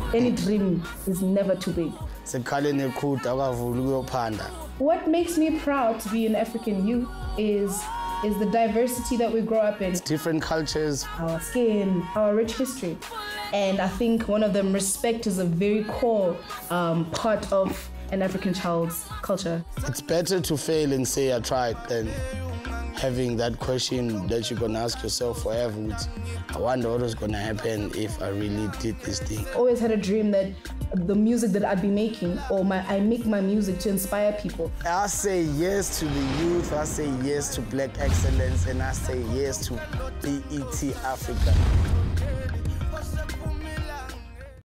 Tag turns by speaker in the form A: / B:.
A: Any dream is never too big. What makes me proud to be an African youth is the diversity that we grow up in.
B: Different cultures.
A: Our skin, our rich history. And I think one of them, respect, is a very core part of an African child's culture.
B: It's better to fail and say I tried than having that question that you're gonna ask yourself forever, which I wonder what was gonna happen if I really did this thing.
A: Always had a dream that the music that I'd be making, or I make my music to inspire people.
B: I say yes to the youth, I say yes to Black excellence, and I say yes to BET Africa.